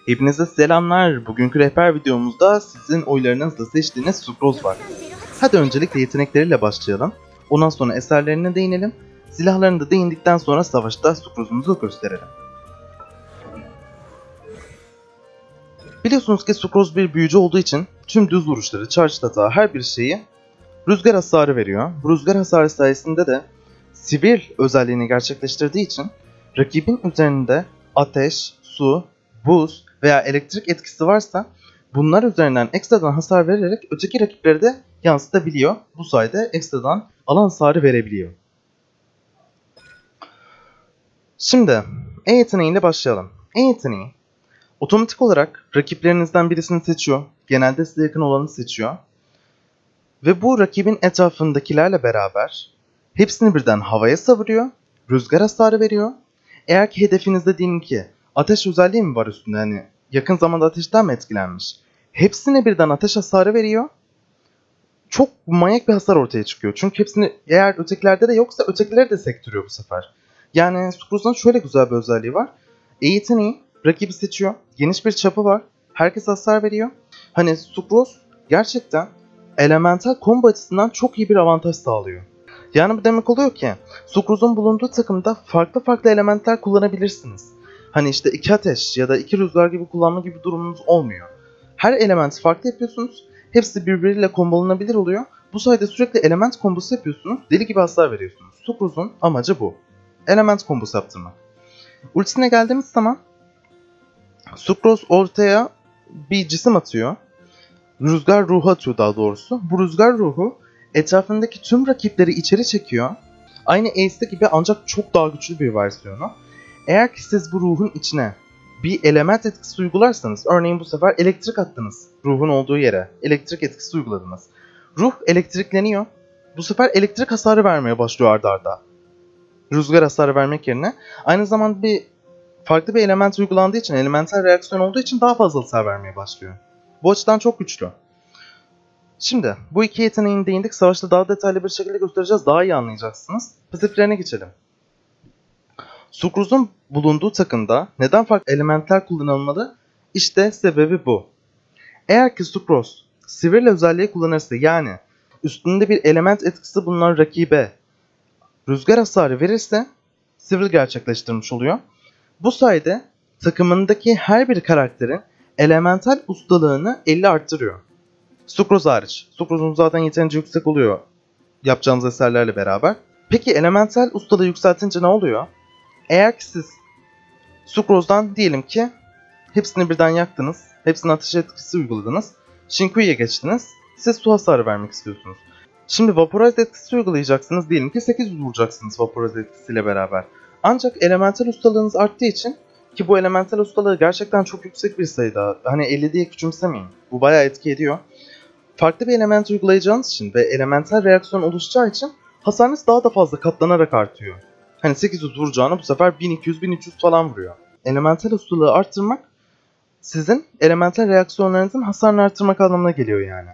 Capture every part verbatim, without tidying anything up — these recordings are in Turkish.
Hepinize selamlar. Bugünkü rehber videomuzda sizin oylarınızda seçtiğiniz Sucrose var. Hadi öncelikle yetenekleriyle başlayalım. Ondan sonra eserlerine değinelim. Silahlarını da değindikten sonra savaşta Sucrose'umuzu gösterelim. Biliyorsunuz ki Sucrose bir büyücü olduğu için tüm düz vuruşları, charge hata, her bir şeyi rüzgar hasarı veriyor. Bu rüzgar hasarı sayesinde de sivil özelliğini gerçekleştirdiği için rakibin üzerinde ateş, su, buz veya elektrik etkisi varsa bunlar üzerinden ekstradan hasar vererek öteki rakipleri de yansıtabiliyor. Bu sayede ekstradan alan hasarı verebiliyor. Şimdi E yeteneğiyle başlayalım. E yeteneği otomatik olarak rakiplerinizden birisini seçiyor. Genelde size yakın olanı seçiyor. Ve bu rakibin etrafındakilerle beraber hepsini birden havaya savuruyor. Rüzgar hasarı veriyor. Eğer ki hedefinizde diyelim ki ateş özelliği mi var üstünde, hani yakın zamanda ateşten mi etkilenmiş? Hepsine birden ateş hasarı veriyor. Çok manyak bir hasar ortaya çıkıyor. Çünkü hepsini, eğer ötekilerde de yoksa ötekileri de sektiriyor bu sefer. Yani Sucrose'un şöyle güzel bir özelliği var. E yeteneği rakibi seçiyor. Geniş bir çapı var. Herkes hasar veriyor. Hani Sucrose gerçekten elemental combo açısından çok iyi bir avantaj sağlıyor. Yani bu demek oluyor ki Sucrose'un bulunduğu takımda farklı farklı elementler kullanabilirsiniz. Hani işte iki ateş ya da iki rüzgar gibi kullanma gibi durumunuz olmuyor. Her elementi farklı yapıyorsunuz. Hepsi birbiriyle kombolanabilir oluyor. Bu sayede sürekli element kombosu yapıyorsunuz. Deli gibi hasar veriyorsunuz. Sucrose'un amacı bu. Element kombosu yaptırmak. Ultisine geldiğimiz zaman Sucrose ortaya bir cisim atıyor. Rüzgar ruhu atıyor daha doğrusu. Bu rüzgar ruhu etrafındaki tüm rakipleri içeri çekiyor. Aynı Ace'de gibi ancak çok daha güçlü bir versiyonu. Eğer ki siz bu ruhun içine bir element etkisi uygularsanız, örneğin bu sefer elektrik attınız ruhun olduğu yere, elektrik etkisi uyguladınız. Ruh elektrikleniyor. Bu sefer elektrik hasarı vermeye başlıyor arda arda. Rüzgar hasarı vermek yerine. Aynı zamanda bir farklı bir element uygulandığı için, elemental reaksiyon olduğu için daha fazla hasar vermeye başlıyor. Bu açıdan çok güçlü. Şimdi bu iki yeteneğine değindik. Savaşta daha detaylı bir şekilde göstereceğiz. Daha iyi anlayacaksınız. Pasiflerine geçelim. Sucrose'un bulunduğu takımda neden farklı elementler kullanılmalı? İşte sebebi bu. Eğer ki Sucrose sivil özelliği kullanırsa, yani üstünde bir element etkisi bulunan rakibe rüzgar hasarı verirse sivil gerçekleştirmiş oluyor. Bu sayede takımındaki her bir karakterin elemental ustalığını elli arttırıyor. Sucrose hariç. Sucrose'un zaten yeterince yüksek oluyor yapacağımız eserlerle beraber. Peki elemental ustalığı yükseltince ne oluyor? Eğer ki siz Sucrose'dan diyelim ki hepsini birden yaktınız, hepsine ateş etkisi uyguladınız, Shinkui'ye geçtiniz, siz su hasarı vermek istiyorsunuz. Şimdi Vaporize etkisi uygulayacaksınız, diyelim ki sekiz yüz vuracaksınız Vaporize etkisiyle beraber. Ancak elemental ustalığınız arttığı için, ki bu elemental ustalığı gerçekten çok yüksek bir sayıda, hani elli diye küçümsemeyin, bu bayağı etki ediyor. Farklı bir element uygulayacağınız için ve elemental reaksiyon oluşacağı için hasarınız daha da fazla katlanarak artıyor. Hani sekiz yüz vuracağını bu sefer bin iki yüz bin üç yüz falan vuruyor. Elemental ustalığı arttırmak sizin elemental reaksiyonlarınızın hasarını arttırmak anlamına geliyor yani.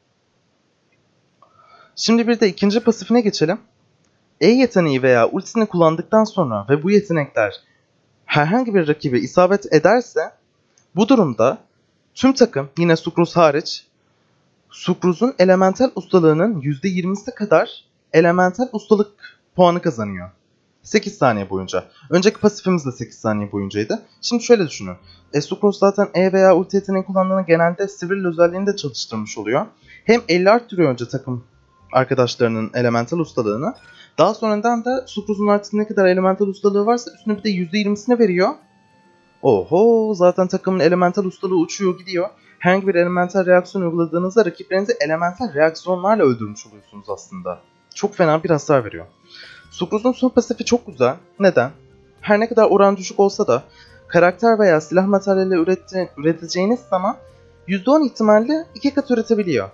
Şimdi bir de ikinci pasifine geçelim. E yeteneği veya ultisini kullandıktan sonra ve bu yetenekler herhangi bir rakibe isabet ederse, bu durumda tüm takım, yine Sucrose hariç, Sucrose'un elemental ustalığının yüzde yirmisi kadar elemental ustalık puanı kazanıyor. sekiz saniye boyunca. Önceki pasifimiz de sekiz saniye boyuncaydı. Şimdi şöyle düşünün. E, Sucrose zaten E veya ulti yeteneği kullandığında genelde sivil özelliğini de çalıştırmış oluyor. Hem elli arttırıyor önce takım arkadaşlarının elemental ustalığını. Daha sonradan da Sucrose'un artık ne kadar elemental ustalığı varsa üstüne bir de yüzde yirmisini veriyor. Oho, zaten takımın elemental ustalığı uçuyor gidiyor. Herhangi bir elemental reaksiyon uyguladığınızda rakiplerinizi elemental reaksiyonlarla öldürmüş oluyorsunuz aslında. Çok fena bir hasar veriyor. Sucrose'un son pasifi çok güzel. Neden? Her ne kadar oran düşük olsa da karakter veya silah materyali ürette, üreteceğiniz zaman yüzde on ihtimalle iki kat üretebiliyor.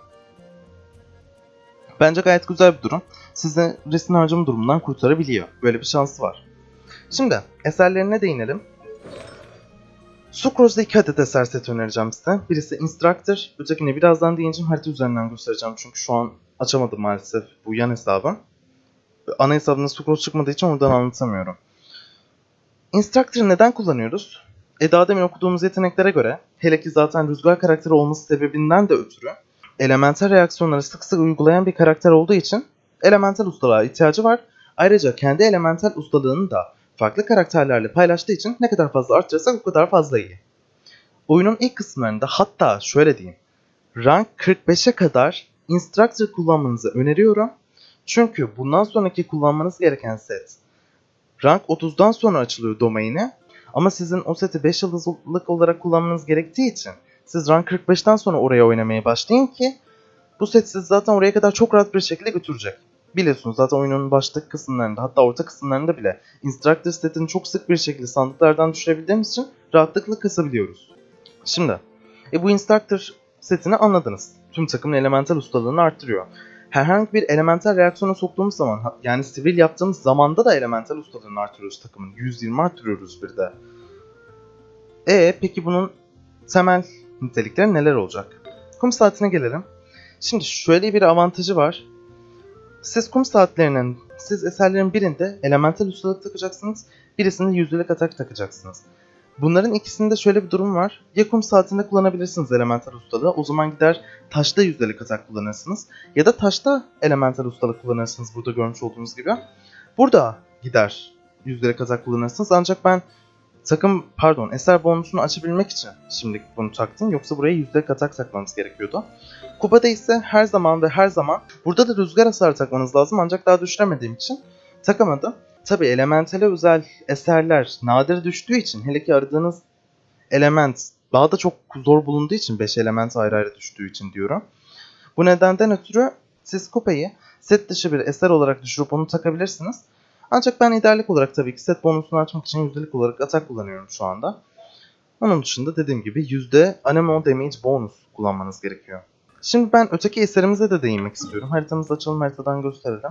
Bence gayet güzel bir durum. Sizi resim harcama durumundan kurtarabiliyor. Böyle bir şansı var. Şimdi eserlerine değinelim. Sucrose'da iki adet eser seti önereceğim size. Birisi Instructor, ötekini birazdan değineceğim, harita üzerinden göstereceğim çünkü şu an açamadım maalesef bu yan hesabı. Ana hesabında Sucrose çıkmadığı için oradan anlatamıyorum. Instructor'ı neden kullanıyoruz? E daha demin okuduğumuz yeteneklere göre, hele ki zaten rüzgar karakteri olması sebebinden de ötürü elemental reaksiyonları sık sık uygulayan bir karakter olduğu için elemental ustalığa ihtiyacı var. Ayrıca kendi elemental ustalığını da farklı karakterlerle paylaştığı için ne kadar fazla arttırırsak o kadar fazla iyi. Oyunun ilk kısımlarında, hatta şöyle diyeyim, rank kırk beşe kadar Instructor kullanmanızı öneriyorum. Çünkü bundan sonraki kullanmanız gereken set rank otuzdan sonra açılıyor domaini. Ama sizin o seti beş yıldızlık olarak kullanmanız gerektiği için siz rank kırk beşten sonra oraya oynamaya başlayın ki bu set sizi zaten oraya kadar çok rahat bir şekilde götürecek. Biliyorsunuz zaten oyunun baştaki kısımlarında, hatta orta kısımlarında bile Instructor setini çok sık bir şekilde sandıklardan düşürebildiğimiz için rahatlıkla kasabiliyoruz. Şimdi e bu Instructor setini anladınız. Tüm takımın elemental ustalığını arttırıyor. Herhangi bir elemental reaksiyona soktuğumuz zaman, yani sivil yaptığımız zamanda da elemental ustalığını artırıyoruz takımın. yüz yirmi artırıyoruz bir de. E peki bunun temel nitelikleri neler olacak? Kum saatine gelelim. Şimdi şöyle bir avantajı var. Siz kum saatlerinin, siz eserlerin birinde elemental ustalık takacaksınız, birisinde yüzdelik atak takacaksınız. Bunların ikisinde şöyle bir durum var. Ya kum saatinde kullanabilirsiniz elemental ustalığı, o zaman gider taşta yüzdelik atak kullanırsınız. Ya da taşta elemental ustalık kullanırsınız, burada görmüş olduğunuz gibi. Burada gider yüzdelik atak kullanırsınız, ancak ben takım, pardon eser bonusunu açabilmek için şimdilik bunu taktım. Yoksa buraya yüzdelik atak takmamız gerekiyordu. Kupada ise her zaman ve her zaman burada da rüzgar hasarı takmanız lazım, ancak daha düşüremediğim için takamadım. Tabi elementale özel eserler nadir düştüğü için, hele ki aradığınız element daha da çok zor bulunduğu için, beş element ayrı ayrı düştüğü için diyorum. Bu nedenden ötürü siz kupayı set dışı bir eser olarak düşürüp onu takabilirsiniz. Ancak ben ideallik olarak tabii ki set bonusunu açmak için yüzdelik olarak atak kullanıyorum şu anda. Onun dışında dediğim gibi yüzde Anemone Damage bonus kullanmanız gerekiyor. Şimdi ben öteki eserimize de değinmek istiyorum. Haritamızı açalım, haritadan gösterelim.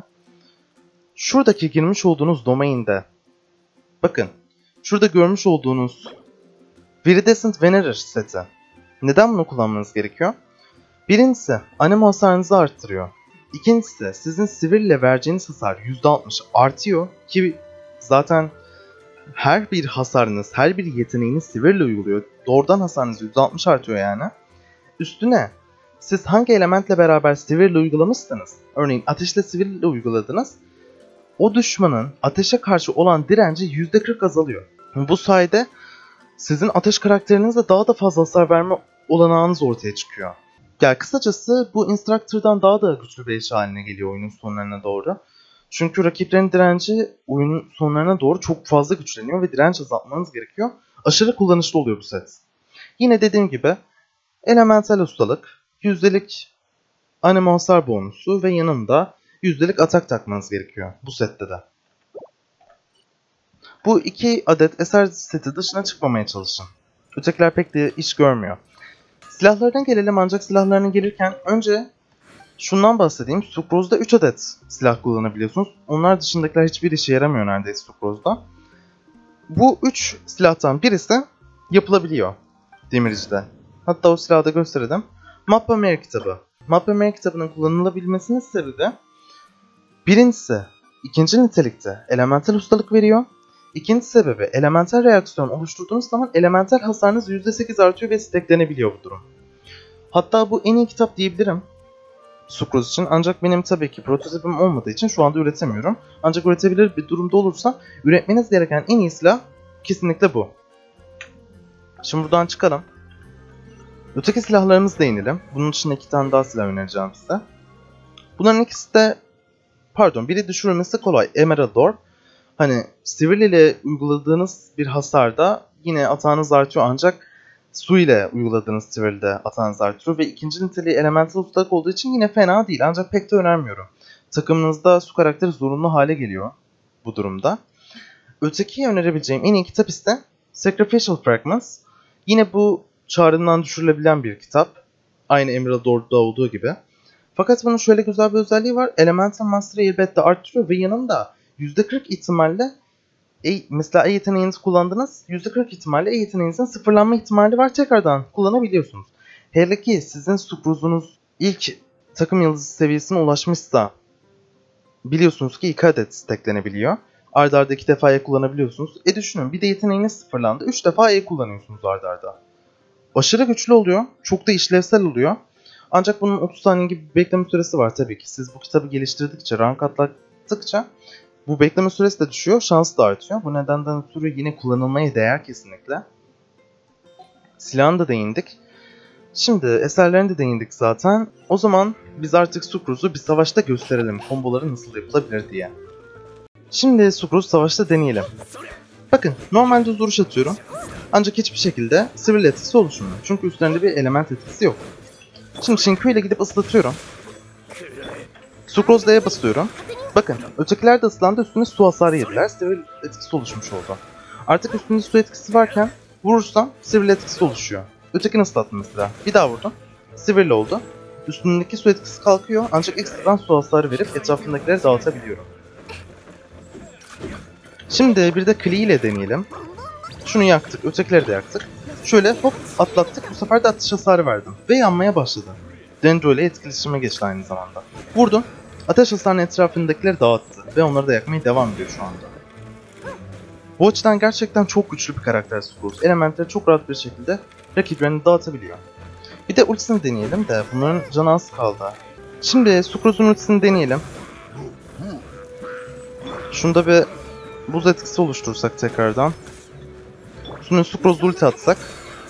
Şuradaki girmiş olduğunuz domainde, bakın şurada görmüş olduğunuz Viridescent Venerer seti. Neden bunu kullanmanız gerekiyor? Birincisi anemo hasarınızı arttırıyor. İkincisi sizin sivil ile vereceğiniz hasar yüzde altmış artıyor ki zaten her bir hasarınız, her bir yeteneğiniz sivil ile uyguluyor. Doğrudan hasarınız yüzde altmış artıyor yani. Üstüne siz hangi elementle beraber sivil ile uygulamışsanız, örneğin ateşle sivil ile uyguladınız, o düşmanın ateşe karşı olan direnci yüzde kırk azalıyor. Bu sayede sizin ateş karakterinizle daha da fazla hasar verme olanağınız ortaya çıkıyor. Yani kısacası bu Instructor'dan daha da güçlü bir eşi haline geliyor oyunun sonlarına doğru. Çünkü rakiplerin direnci oyunun sonlarına doğru çok fazla güçleniyor ve direnç azaltmanız gerekiyor. Aşırı kullanışlı oluyor bu set. Yine dediğim gibi elemental ustalık, yüzdelik anemo hasar bonusu ve yanında yüzdelik atak takmanız gerekiyor bu sette de. Bu iki adet eser seti dışına çıkmamaya çalışın. Ötekiler pek de iş görmüyor. Silahlarına gelelim, ancak silahlarına gelirken önce şundan bahsedeyim. Sucrose'da üç adet silah kullanabiliyorsunuz. Onlar dışındakiler hiçbir işe yaramıyor neredeyse Sucrose'da. Bu üç silahtan birisi yapılabiliyor Demirci'de. Hatta o silahı da gösterelim. Mappa Mer kitabı. Mappa Mer kitabının kullanılabilmesinin sebebi de birincisi ikinci nitelikte elemental ustalık veriyor. İkinci sebebi elemental reaksiyon oluşturduğunuz zaman elemental hasarınız yüzde sekiz artıyor ve steklenebiliyor bu durum. Hatta bu en iyi kitap diyebilirim Sucrose için, ancak benim tabii ki prototipim olmadığı için şu anda üretemiyorum. Ancak üretebilir bir durumda olursa üretmeniz gereken en iyi silah kesinlikle bu. Şimdi buradan çıkalım. Öteki silahlarımıza değinelim. Bunun dışında iki tane daha silah önereceğim size. Bunların ikisi de, pardon, biri düşürülmesi kolay, Emerald Door. Hani sivil ile uyguladığınız bir hasarda yine atağınız artıyor, ancak su ile uyguladığınız sivilde atağınız artıyor ve ikinci niteliği elemental ustalık olduğu için yine fena değil, ancak pek de önermiyorum. Takımınızda su karakteri zorunlu hale geliyor bu durumda. Öteki önerebileceğim en iyi kitap ise Sacrificial Fragments. Yine bu çağrından düşürülebilen bir kitap. Aynı Emerald Door'da olduğu gibi. Fakat bunun şöyle güzel bir özelliği var. Elemental Master'ı elbette arttırıyor ve yanında yüzde kırk ihtimalle E, mesela E yeteneğinizi kullandınız, yüzde kırk ihtimalle E yeteneğinizin sıfırlanma ihtimali var, tekrardan kullanabiliyorsunuz. Hele ki sizin Sucrose'unuz ilk takım yıldızı seviyesine ulaşmışsa biliyorsunuz ki iki adet steklenebiliyor. Arda arda iki defa E kullanabiliyorsunuz. E düşünün, bir de yeteneğiniz sıfırlandı. üç defa E kullanıyorsunuz arda arda. Aşırı güçlü oluyor. Çok da işlevsel oluyor. Ancak bunun otuz saniye gibi bir bekleme süresi var tabii ki. Siz bu kitabı geliştirdikçe, rank atlattıkça bu bekleme süresi de düşüyor, şans da artıyor. Bu nedenden ötürü yine kullanılmaya değer kesinlikle. Silahına da değindik. Şimdi eserlerine de değindik zaten. O zaman biz artık Sukruz'u bir savaşta gösterelim. Komboları nasıl yapılabilir diye. Şimdi Sukruz savaşta deneyelim. Bakın, normalde düz vuruş atıyorum. Ancak hiçbir şekilde sivil etkisi oluşmuyor. Çünkü üstlerinde bir element etkisi yok. Şimdi Shinku ile gidip ıslatıyorum. Sukroz'la E basıyorum. Bakın, ötekiler de ıslandı, üstüne su hasarı yediler. Sivil etkisi oluşmuş oldu. Artık üstünde su etkisi varken vurursam sivil etkisi oluşuyor. Ötekini ıslattım mesela. Bir daha vurdum. Sivil oldu. Üstündeki su etkisi kalkıyor ancak ekstradan su hasarı verip etrafındakileri dağıtabiliyorum. Şimdi bir de Klee ile deneyelim. Şunu yaktık, ötekileri de yaktık. Şöyle hop atlattık, bu sefer de atış hasarı verdim. Ve yanmaya başladı. Dendro ile etkileşime geçti aynı zamanda. Vurdum. Ateş hasarının etrafındakileri dağıttı. Ve onları da yakmaya devam ediyor şu anda. Bu açıdan gerçekten çok güçlü bir karakter Sukruz. Elementleri çok rahat bir şekilde rakiplerini dağıtabiliyor. Bir de ultisini deneyelim de bunların canı az kaldı. Şimdi Sukruz'un ultisini deneyelim. Şunda bir buz etkisi oluştursak tekrardan. Sonra Sukruz ulti atsak.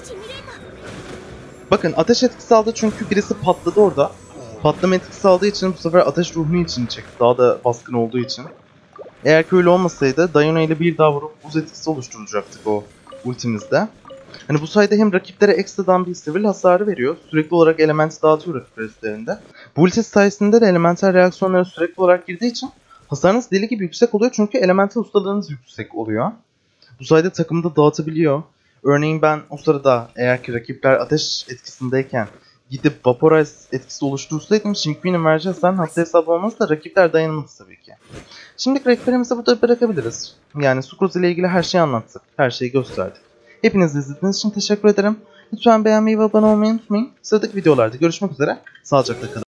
Bakın ateş etkisi aldı çünkü birisi patladı orada. Patlama etkisi aldığı için bu sefer ateş ruhunu içine çekti. Daha da baskın olduğu için. Eğer ki öyle olmasaydı Diona ile bir daha vurup buz etkisi oluşturacaktık o ultimizde. Hani bu sayede hem rakiplere ekstradan bir sivil hasarı veriyor. Sürekli olarak element dağıtıyor rakipler üstlerinde. Bu ulti sayesinde de elemental reaksiyonlara sürekli olarak girdiği için hasarınız deli gibi yüksek oluyor çünkü elemental ustalığınız yüksek oluyor. Bu sayede takımı da dağıtabiliyor. Örneğin ben o sırada eğer ki rakipler ateş etkisindeyken gidip Vaporize etkisi oluştursaydım Shinku'nun vereceği hasarın haddi hesabı olmaz da rakipler dayanamaz tabii ki. Şimdilik rehberimizi burada bırakabiliriz. Yani Sukruz ile ilgili her şeyi anlattık. Her şeyi gösterdik. Hepiniz izlediğiniz için teşekkür ederim. Lütfen beğenmeyi ve abone olmayı unutmayın. Sıradaki videolarda görüşmek üzere. Sağlıcakla kalın.